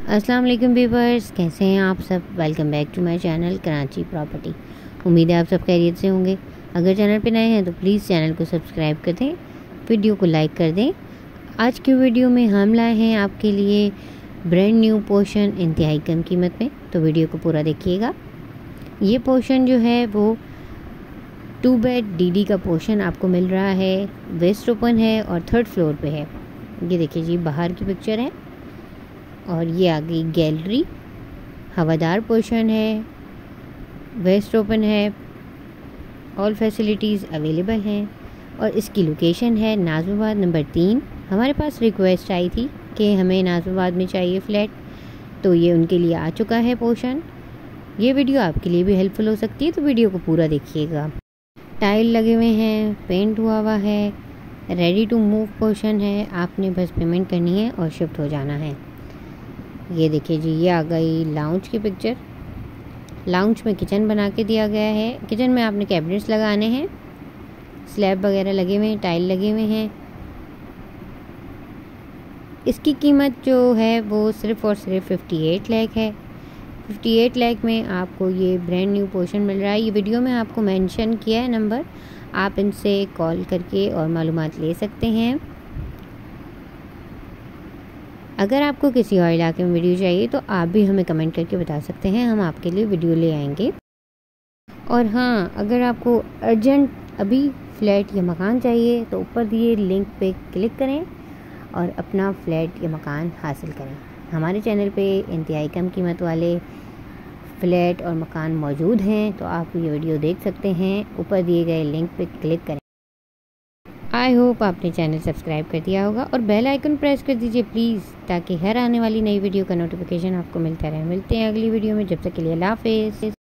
अस्सलाम वालेकुम व्यूअर्स, कैसे हैं आप सब। Welcome back to my channel Karachi property. उम्मीद है आप सब खैरियत से होंगे। अगर चैनल पे नए हैं तो प्लीज़ चैनल को सब्सक्राइब कर दें, वीडियो को लाइक कर दें। आज की वीडियो में हम लाए हैं आपके लिए ब्रांड न्यू पोर्शन इंतहाई कम कीमत में, तो वीडियो को पूरा देखिएगा। ये पोर्शन जो है वो 2 बेड डीडी का पोर्शन आपको मिल रहा है। वेस्ट ओपन है और 3rd फ्लोर पे है। ये देखिए जी, बाहर की पिक्चर है और ये आ गई गैलरी। हवादार पोर्शन है, वेस्ट ओपन है, ऑल फैसिलिटीज़ अवेलेबल हैं और इसकी लोकेशन है नाज़िमाबाद नंबर 3। हमारे पास रिक्वेस्ट आई थी कि हमें नाज़िमाबाद में चाहिए फ़्लैट, तो ये उनके लिए आ चुका है पोर्शन। ये वीडियो आपके लिए भी हेल्पफुल हो सकती है, तो वीडियो को पूरा देखिएगा। टाइल लगे हुए हैं, पेंट हुआ है, रेडी टू मूव पोर्शन है। आपने बस पेमेंट करनी है और शिफ्ट हो जाना है। ये देखिए जी, ये आ गई लाउंज की पिक्चर। लाउंज में किचन बना के दिया गया है। किचन में आपने कैबिनेट्स लगाने हैं, स्लैब वगैरह लगे हुए हैं, टाइल लगे हुए हैं। इसकी कीमत जो है वो सिर्फ़ और सिर्फ 58 लाख है। 58 लाख में आपको ये ब्रांड न्यू पोर्शन मिल रहा है। ये वीडियो में आपको मेंशन किया है नंबर, आप इनसे कॉल करके और मालूमात ले सकते हैं। अगर आपको किसी और इलाके में वीडियो चाहिए तो आप भी हमें कमेंट करके बता सकते हैं, हम आपके लिए वीडियो ले आएंगे। और हाँ, अगर आपको अर्जेंट अभी फ़्लैट या मकान चाहिए तो ऊपर दिए लिंक पे क्लिक करें और अपना फ़्लैट या मकान हासिल करें। हमारे चैनल पे इंतहाई कम कीमत वाले फ़्लैट और मकान मौजूद हैं, तो आप ये वीडियो देख सकते हैं। ऊपर दिए गए लिंक पे क्लिक करें। आई होप आपने चैनल सब्सक्राइब कर दिया होगा और बेल आइकन प्रेस कर दीजिए प्लीज़, ताकि हर आने वाली नई वीडियो का नोटिफिकेशन आपको मिलता रहे। मिलते हैं अगली वीडियो में, जब तक के लिए अल्लाह हाफ़िज़।